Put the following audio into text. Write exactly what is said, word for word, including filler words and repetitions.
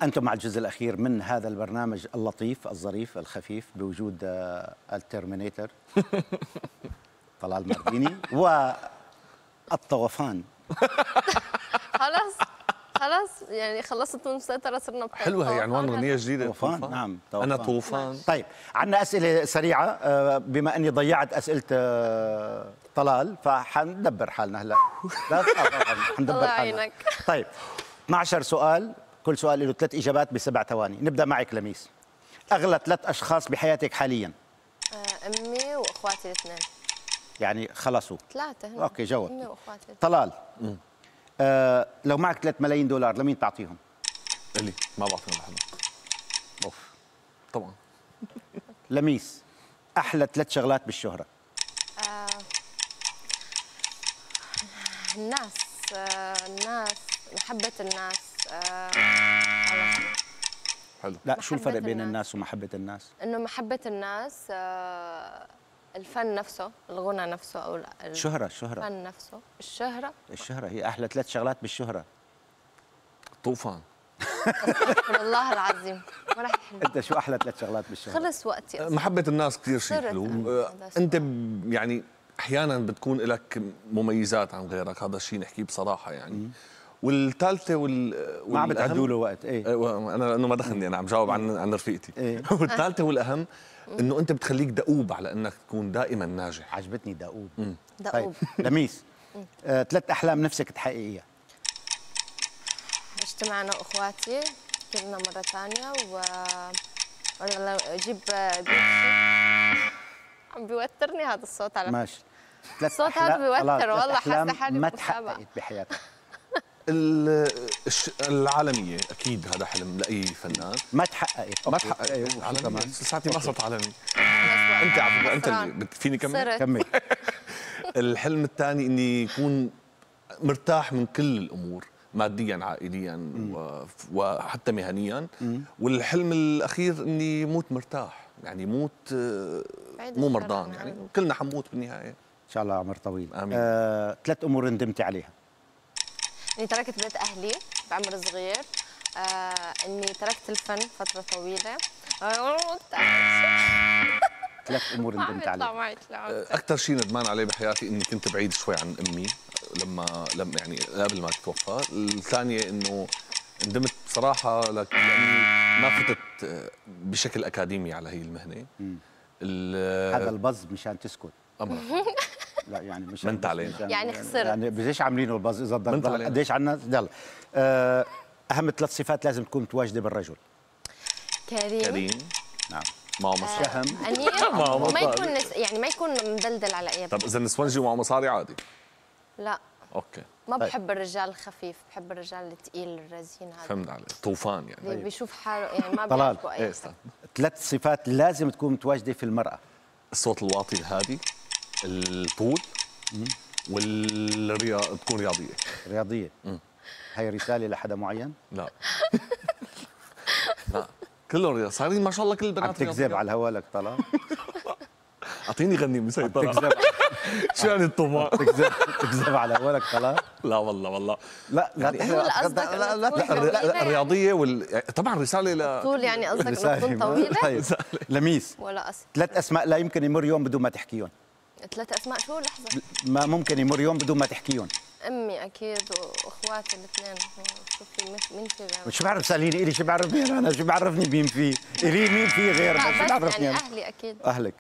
أنتم مع الجزء الأخير من هذا البرنامج اللطيف الظريف الخفيف بوجود الترمينيتر طلال مارديني والطوفان. خلاص خلاص يعني خلصت من السيطرة، صرنا بطوفان. حلوة هي عنوان أغنية جديدة. طوفان. طوفان. نعم طوفان. أنا طوفان. طيب عندنا أسئلة سريعة، بما أني ضيعت أسئلة طلال فحندبر حالنا هلا. لا حندبر حالنا. طيب اثني عشر سؤال، كل سؤال له ثلاث إجابات بسبع ثواني. نبدأ معك لميس. أغلى ثلاث أشخاص بحياتك حاليا؟ أمي وأخواتي الاثنين. يعني خلصوا ثلاثة. أوكي جاوب. أمي وأخواتي. طلال آه لو معك ثلاثة ملايين دولار لمين تعطيهم؟ إلي ما بعطيهم لحدا. أوف طبعا. لميس أحلى ثلاث شغلات بالشهرة؟ آه الناس آه الناس محبة الناس. آه حلو. لا شو الفرق بين الناس. الناس ومحبة الناس؟ إنه محبة الناس، آه الفن نفسه، الغنى نفسه، أو الشهرة الشهرة الفن نفسه، الشهرة. الشهرة هي أحلى ثلاث شغلات بالشهرة. طوفان. استغفر الله العظيم. ما رح أحلم. أنت شو أحلى ثلاث شغلات بالشهرة؟ خلص وقتي أصلاً. محبة الناس كثير شيء حلو. أنت يعني أحيانا بتكون لك مميزات عن غيرك، هذا الشيء نحكيه بصراحة يعني. والثالثة وال ما عم بتعدوا له وقت. ايه انا لانه ما دخلني، انا عم جاوب عن عن رفيقتي. إيه؟ والثالثة والاهم انه انت بتخليك دؤوب على انك تكون دائما ناجح. عجبتني دؤوب. دؤوب. طيب لميس آه، ثلاث احلام نفسك تحققيها؟ اجتمع انا واخواتي كلنا مرة ثانية، و ولا اجيب بيت. عم بيوترني هذا الصوت على ماشي. ثلاث الصوت هذا بيوتر والله، حاسة حالي ما بمسابقة. تحققت بحياتك. العالمية اكيد هذا حلم لاي فنان. ما تحققت. ما تحققت. العالمية لساتي ما صرت عالمي. انت على فكره انت اللي فيني كمل. كمل. الحلم الثاني اني يكون مرتاح من كل الامور، ماديا عائليا وحتى مهنيا. والحلم الاخير اني موت مرتاح، يعني موت مو مرضان، يعني كلنا حنموت بالنهايه ان شاء الله عمر طويل. امين. آه، ثلاث امور ندمتي عليها؟ اني تركت بيت اهلي بعمر صغير، آه اني تركت الفن فتره طويله. ثلاث امور ندمت عليها. اكثر شيء ندمان عليه بحياتي اني كنت بعيد شوي عن امي لما لما يعني قبل ما تتوفى. الثانيه انه ندمت بصراحه لاني ما فتت بشكل اكاديمي على هي المهنه. هذا البز مشان تسكت. امر لا يعني مش منت علينا يعني خسرت. يعني قديش عاملينه البز اذا ضل قديش عنا. يلا أه اهم ثلاث صفات لازم تكون متواجده بالرجل؟ كريم. كريم. نعم. معه مصاري. شهم. انيق. ما يكون يعني ما يكون مدلدل على اي. طب اذا نسونجي ومعه مصاري عادي؟ لا. اوكي. ما بحب الرجال الخفيف، بحب الرجال الثقيل الرزين هذا. فهمت عليك. طوفان يعني. طيب. بيشوف حاله يعني ما طلال. بيعجبه اي. ايه ثلاث صفات لازم تكون متواجده في المراه؟ الصوت الواطي الهادي، الطول، والرياض تكون رياضيه. رياضيه. مم. هي رساله لحدا معين؟ لا. لا كلهم رياض، صايرين ما شاء الله كل البنات عم تكذب على الهوا لك طلال. اعطيني غني مسيطره. تكذب. شو يعني الطماع؟ تكذب تكذب على هوا لك طلال. لا والله والله لا لا لا لا الرياضيه وال طبعا رساله ل طول، يعني قصدك انه تكون طويله. لميس ولا اسف. ثلاث اسماء لا يمكن يمر يوم بدون ما تحكيهم. ثلاث اسماء شو؟ لحظه. ما ممكن يمر يوم بدون ما تحكيهم. امي اكيد واخواتي الاثنين. شوفي مين في غيره؟ شو بعرف ساليني الي شو بعرفني انا شو بعرفني مين في الي مين في غير لا شو بس بعرفني يعني أنا؟ اهلي اكيد. اهلك.